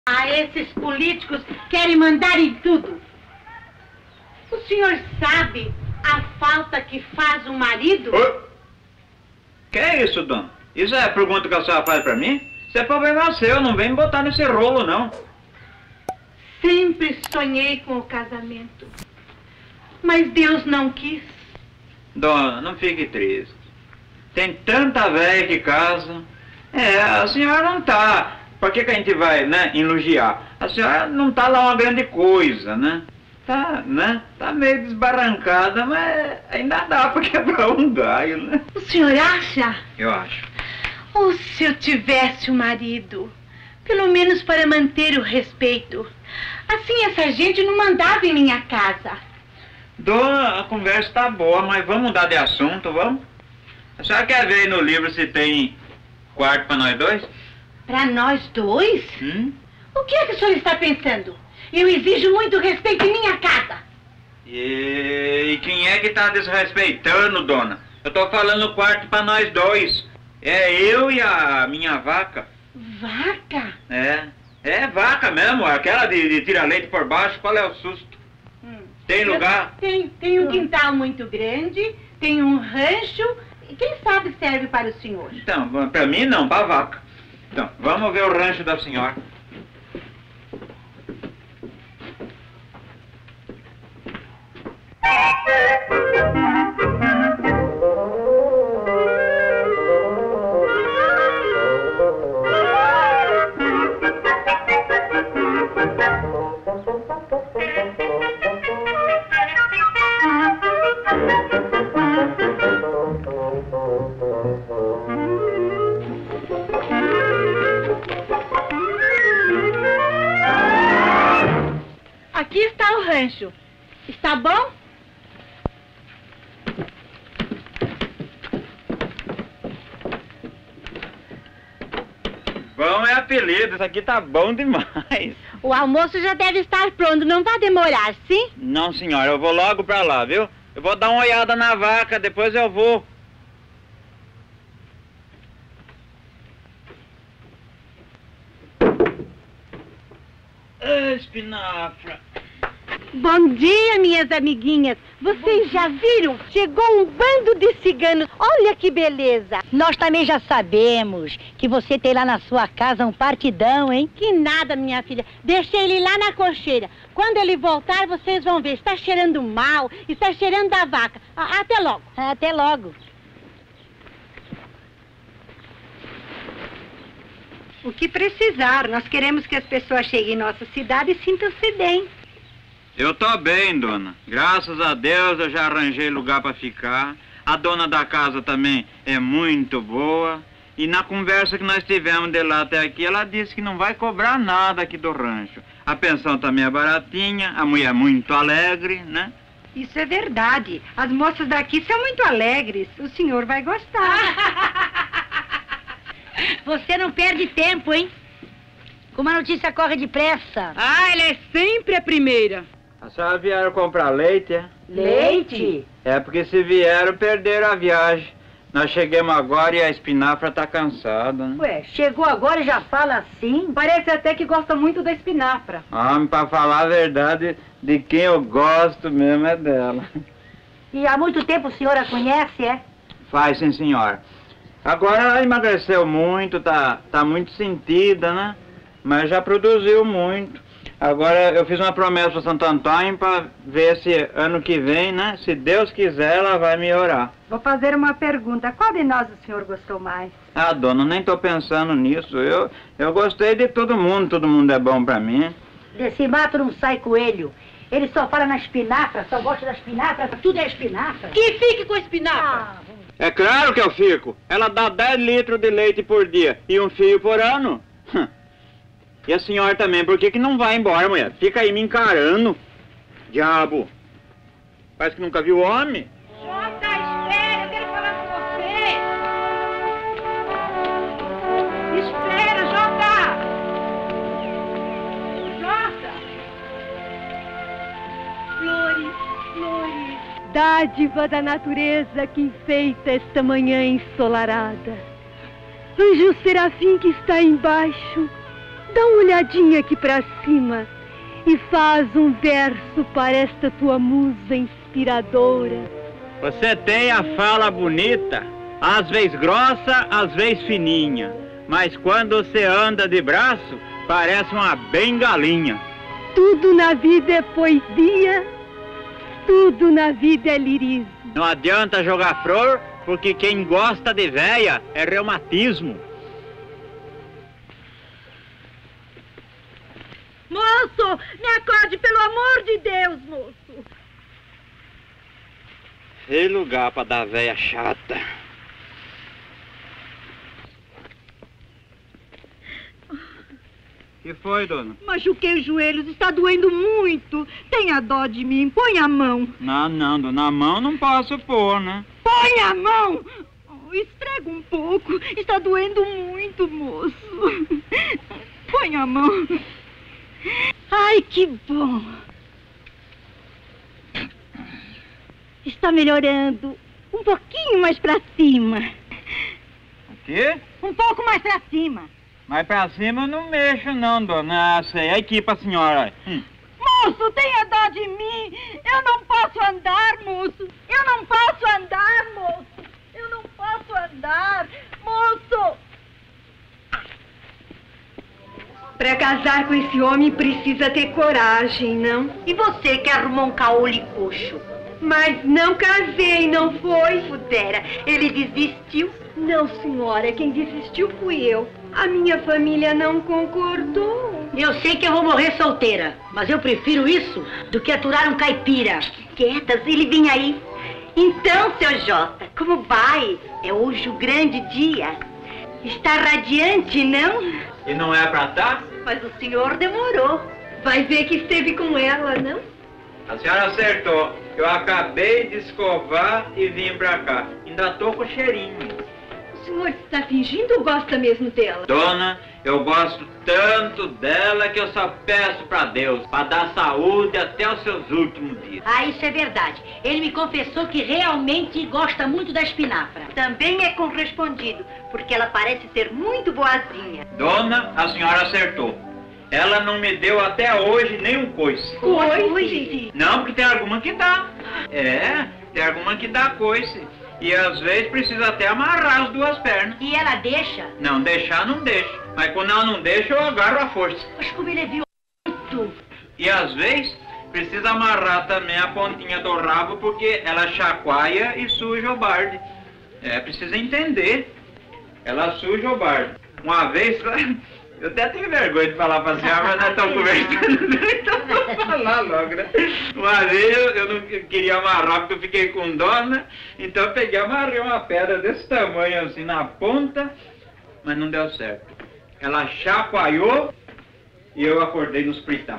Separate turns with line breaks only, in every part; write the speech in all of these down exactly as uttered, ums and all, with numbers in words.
Ah, esses políticos querem mandar em tudo. O senhor sabe a falta que faz o marido?
Ô, que é isso, dona? Isso é a pergunta que a senhora faz pra mim? Isso é problema seu, não vem me botar nesse rolo, não.
Sempre sonhei com o casamento, mas Deus não quis.
Dona, não fique triste. Tem tanta velha que casa. É, a senhora não tá... Por que que a gente vai, né, elogiar? A senhora não tá lá uma grande coisa, né? Tá, né? Tá meio desbarrancada, mas ainda dá pra quebrar um galho, né?
O senhor acha?
Eu acho.
Ou se eu tivesse um marido, pelo menos para manter o respeito. Assim essa gente não mandava em minha casa.
Dona, a conversa tá boa, mas vamos mudar de assunto, vamos? A senhora quer ver aí no livro se tem quarto pra nós dois?
Para nós dois?
Hum?
O que é que o senhor está pensando? Eu exijo muito respeito em minha casa.
E, e quem é que tá desrespeitando, dona? Eu tô falando quarto pra nós dois. É eu e a minha vaca.
Vaca?
É, é vaca mesmo, aquela de, de tirar leite por baixo. Qual é o susto?
Hum.
Tem lugar?
Tem, tem um quintal muito grande, tem um rancho. E quem sabe serve para o senhor?
Então, pra mim não, pra vaca. Então, vamos ver o rancho da senhora.
Aqui está o rancho. Está bom?
Bom é apelido, isso aqui tá bom demais.
O almoço já deve estar pronto, não vai demorar, sim?
Não, senhora, eu vou logo pra lá, viu? Eu vou dar uma olhada na vaca, depois eu vou. Ah, espinafra.
Bom dia, minhas amiguinhas. Vocês já viram? Chegou um bando de ciganos. Olha que beleza.
Nós também já sabemos que você tem lá na sua casa um partidão, hein?
Que nada, minha filha. Deixei ele lá na cocheira. Quando ele voltar, vocês vão ver. Está cheirando mal, está cheirando da vaca. Ah, até logo.
Até logo.
O que precisar. Nós queremos que as pessoas cheguem em nossa cidade e sintam-se bem.
Eu tô bem, dona. Graças a Deus eu já arranjei lugar pra ficar. A dona da casa também é muito boa. E na conversa que nós tivemos de lá até aqui, ela disse que não vai cobrar nada aqui do rancho. A pensão também é baratinha, a mulher é muito alegre, né?
Isso é verdade. As moças daqui são muito alegres. O senhor vai gostar.
Você não perde tempo, hein? Como a notícia corre depressa.
Ah, ela é sempre a primeira.
A senhora vieram comprar leite, é?
Leite?
É porque se vieram, perderam a viagem. Nós chegamos agora e a espinafra tá cansada, né?
Ué, chegou agora e já fala assim?
Parece até que gosta muito da espinafra.
Ah, pra falar a verdade, de quem eu gosto mesmo é dela.
E há muito tempo a senhora conhece, é?
Faz, sim, senhora. Agora ela emagreceu muito, tá, tá muito sentida, né? Mas já produziu muito. Agora eu fiz uma promessa para Santo Antônio para ver se ano que vem, né? Se Deus quiser, ela vai melhorar.
Vou fazer uma pergunta. Qual de nós o senhor gostou mais?
Ah, dona, nem tô pensando nisso. Eu, eu gostei de todo mundo, todo mundo é bom para mim.
Desse mato não sai coelho. Ele só fala na espinafra, só gosta da espinafra, tudo é espinafra.
Que fique com a espinafra.
Ah,
É claro que eu fico. Ela dá dez litros de leite por dia e um fio por ano. E a senhora também, por que que não vai embora, mulher? Fica aí me encarando. Diabo. Parece que nunca viu homem.
Jota, espera, eu quero falar com você. Espera, Jota. Jota. Flores, flores. Dádiva da natureza que enfeita esta manhã ensolarada. Anjo serafim que está embaixo,
Dá uma olhadinha aqui pra cima e faz um verso para esta tua musa inspiradora.
Você tem a fala bonita, às vezes grossa, às vezes fininha. Mas quando você anda de braço, parece uma bengalinha.
Tudo na vida é poesia, tudo na vida é lirismo.
Não adianta jogar flor, porque quem gosta de véia é reumatismo.
Moço, me acorde, pelo amor de Deus, moço.
Sem lugar pra dar véia chata. O que foi, dona?
Machuquei os joelhos, está doendo muito. Tenha dó de mim, põe a mão.
Não, não, dona, a mão não posso pôr, né?
Põe a mão! Oh, esfrega um pouco, está doendo muito, moço. Põe a mão. Ai, que bom. Está melhorando. Um pouquinho mais pra cima.
O quê?
Um pouco mais pra cima.
Mas pra cima eu não mexo não, dona. Ah, sei. Aqui pra senhora. Hum.
Moço, tenha dó de mim. Eu não posso andar, moço. Eu não posso andar, moço. Eu não posso andar. Moço!
Pra casar com esse homem precisa ter coragem, não?
E você que arrumou um caule coxo?
Mas não casei, não foi?
Pudera, ele desistiu?
Não, senhora, quem desistiu fui eu. A minha família não concordou.
Eu sei que eu vou morrer solteira, mas eu prefiro isso do que aturar um caipira. Quietas, ele vinha aí. Então, seu Jota, como vai? É hoje o grande dia. Está radiante, não?
E não é pra tá?
Mas o senhor demorou.
Vai ver que esteve com ela, não?
A senhora acertou. Eu acabei de escovar e vim pra cá. Ainda tô com cheirinho.
O senhor está fingindo ou gosta mesmo dela?
Dona, eu gosto tanto dela que eu só peço pra Deus, pra dar saúde até os seus últimos dias.
Ah, isso é verdade. Ele me confessou que realmente gosta muito da espinafra. Também é correspondido, porque ela parece ser muito boazinha.
Dona, a senhora acertou. Ela não me deu até hoje nenhum coice.
Coice?
Não, porque tem alguma que dá. É, tem alguma que dá coice. E às vezes precisa até amarrar as duas pernas.
E ela deixa?
Não, deixar não deixa. Mas quando ela não deixa, eu agarro a força.
Mas como ele é violento.
E às vezes precisa amarrar também a pontinha do rabo, porque ela chacoalha e suja o barde. É, precisa entender. Ela suja o barde. Uma vez... Eu até tenho vergonha de falar pra senhora, mas nós estamos conversando, então vou falar logo, né? Uma vez eu, eu não queria amarrar porque eu fiquei com dó, né? Então eu peguei e amarrei uma pedra desse tamanho assim na ponta, mas não deu certo. Ela chacoalhou e eu acordei no hospital.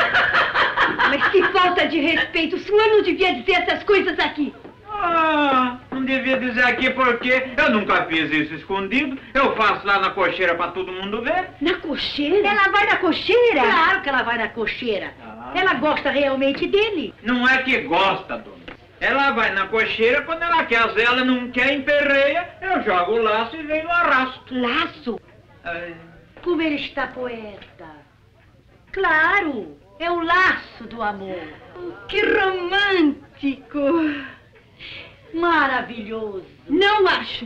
Mas que falta de respeito, o senhor não devia dizer essas coisas aqui.
Ah, não devia dizer aqui porque eu nunca fiz isso escondido. Eu faço lá na cocheira pra todo mundo ver.
Na cocheira?
Ela vai na cocheira? Claro que ela vai na cocheira. Ah. Ela gosta realmente dele.
Não é que gosta, dona. Ela vai na cocheira quando ela quer. Às vezes ela não quer, emperreia, eu jogo o laço e venho no arrasto.
Laço?
Ai.
Como ele está poeta. Claro, é o laço do amor.
Oh, que romântico.
Maravilhoso.
Não acho.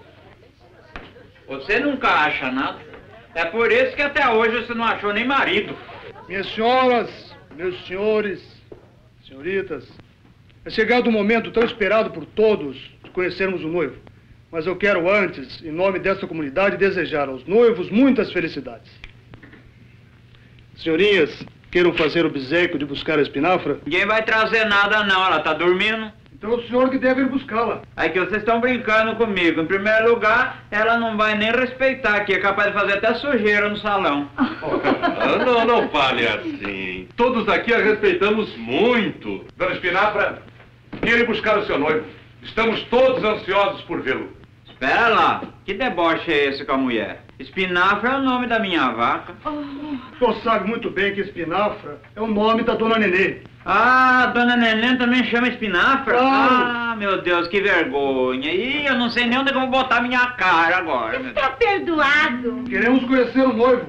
Você nunca acha nada. É por isso que até hoje você não achou nem marido.
Minhas senhoras, meus senhores, senhoritas, é chegado o momento tão esperado por todos de conhecermos o noivo. Mas eu quero antes, em nome desta comunidade, desejar aos noivos muitas felicidades. Senhorinhas, queiram fazer o obséquio de buscar a espinafra?
Ninguém vai trazer nada não, ela tá dormindo.
Então é o senhor que deve ir buscá-la.
Aí que vocês estão brincando comigo. Em primeiro lugar, ela não vai nem respeitar aqui. É capaz de fazer até sujeira no salão.
Ah, não, não fale assim. Todos aqui a respeitamos muito. Dona Espinafra, queira ir buscar o seu noivo. Estamos todos ansiosos por vê-lo.
Espera lá. Que deboche é esse com a mulher? Espinafra é o nome da minha vaca.
O senhor sabe muito bem que Espinafra é o nome da dona Nenê.
Ah, dona Neném também chama Espinafra?
Claro.
Ah, meu Deus, que vergonha. Ih, eu não sei nem onde eu vou botar minha cara agora.
Está perdoado.
Queremos conhecer o noivo.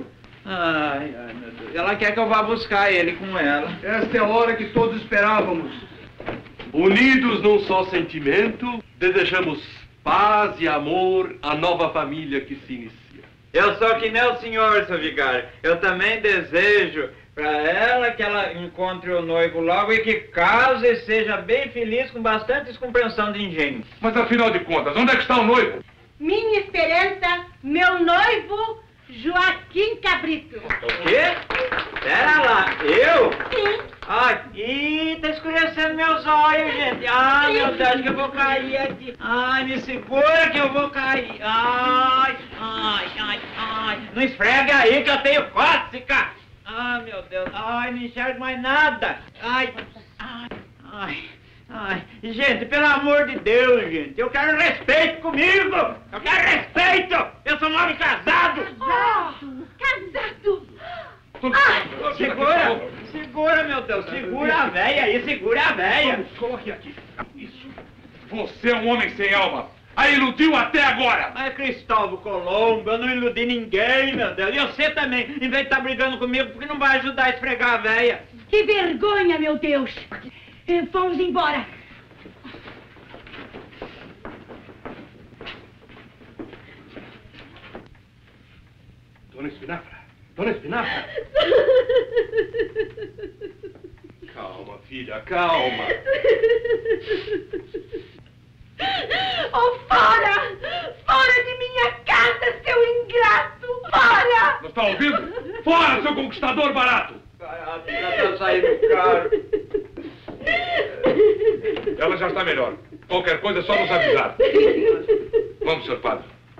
Ai, ai, meu Deus. Ela quer que eu vá buscar ele com ela.
Esta é a hora que todos esperávamos.
Unidos num só sentimento, desejamos paz e amor à nova família que se inicia.
Eu sou que nem o senhor, seu vigário. Eu também desejo para ela que ela encontre o noivo logo e que case e seja bem feliz com bastante descompreensão de engenho.
Mas afinal de contas, onde é que está o noivo?
Minha esperança, meu noivo, Joaquim Cabrito.
O quê? Pera lá, eu?
Sim.
Ai, ih, tá escurecendo meus olhos, gente. Ai, meu Deus, acho que eu vou cair aqui. Ai, me segura que eu vou cair. Ai, ai, ai, ai. Não esfrega aí que eu tenho cócica. Ai, meu Deus. Ai, não enxergo mais nada. Ai, ai, ai, ai. Gente, pelo amor de Deus, gente. Eu quero respeito comigo. Eu quero respeito. Eu sou um homem casado.
Casado. Casado.
Ah, segura, segura, meu Deus, segura a véia aí, segura a véia.
Corre aqui. Isso. Você é um homem sem alma. A iludiu até agora.
Mas Cristóvão Colombo, eu não iludi ninguém, meu Deus. E você também, em vez de estar brigando comigo, porque não vai ajudar a esfregar a véia.
Que vergonha, meu Deus. Eh, Vamos embora.
Dona Espinafra. Dona Espinafra. Calma, filha, calma.
Oh, fora! Fora de minha casa, seu ingrato! Fora!
Não está ouvindo? Fora, seu conquistador barato!
Barato, já tá saindo caro.
Ela já está melhor. Qualquer coisa é só nos avisar. Vamos, senhor padre.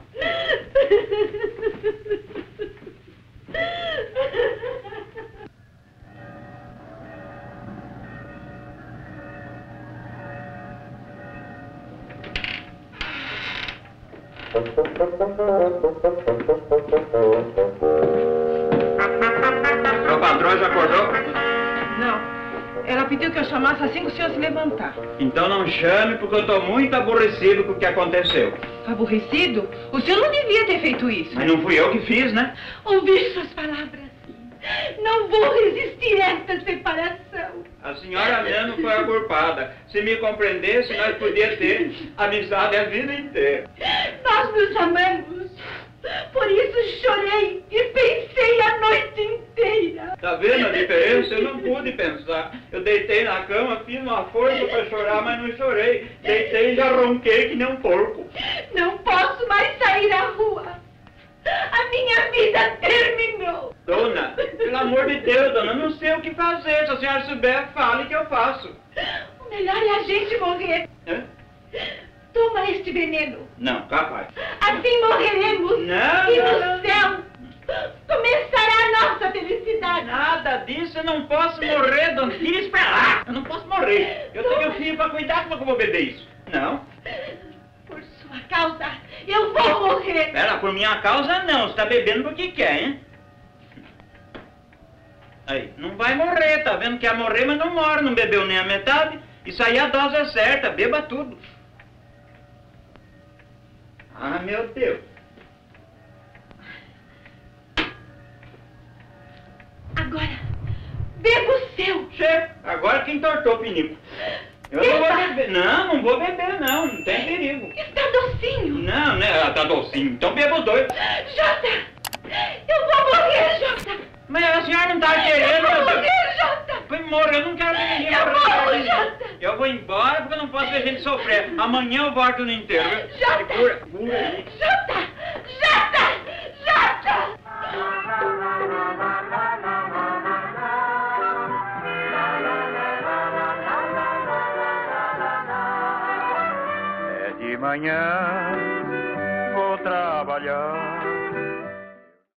Sua patroa já acordou?
Não. Ela pediu que eu chamasse assim que o senhor se levantar.
Então não chame, porque eu estou muito aborrecido com o que aconteceu.
Aborrecido? O senhor não devia ter feito isso.
Mas não fui eu que fiz, né?
Ouvir suas palavras. Não vou resistir a esta separação.
A senhora mesmo foi a culpada. Se me compreendesse, nós podíamos ter amizade a vida inteira.
Nós nos amamos. Por isso chorei e pensei a noite inteira.
Tá vendo a diferença? Eu não pude pensar. Eu deitei na cama, fiz uma força para chorar, mas não chorei. Deitei e já ronquei que nem um porco.
Não posso mais sair à rua. A minha vida terminou.
Dona, pelo amor de Deus, dona, eu não sei o que fazer. Se a senhora souber, fale que eu faço.
O melhor é a gente morrer.
Hã?
Toma este veneno.
Não, capaz.
Assim morreremos.
Não,
E
não,
no
não.
céu começará a nossa felicidade.
Nada disso, eu não posso morrer, dona. Tira isso pra lá. Eu não posso morrer. Eu tenho filho pra cuidar, como é que eu vou beber isso? Não.
Por sua causa, eu vou morrer.
Pera, por minha causa não. Você tá bebendo porque quer, hein? Aí, não vai morrer, tá vendo? Quer morrer, mas não morre. Não bebeu nem a metade. Isso aí a dose é certa, beba tudo. Ah, meu Deus.
Agora, beba o seu.
Che, agora que entortou o pinico. Eu não vou beber. Não, não vou beber, não. Não tem perigo.
Está docinho.
Não, né? Ela tá docinho. Então beba os dois.
Jota, eu vou morrer, Jota.
Mas a senhora não tá querendo,
Eu vou
meu Deus.
morrer, Jota.
Foi morrer, eu não quero ver ninguém
Eu
morrer.
vou, Jota.
Eu vou embora porque eu não posso ver a gente sofrer. Amanhã eu volto no enterro.
Jota.
Segura, segura aí.
Jota, Jota, Jota.
É de manhã, vou trabalhar.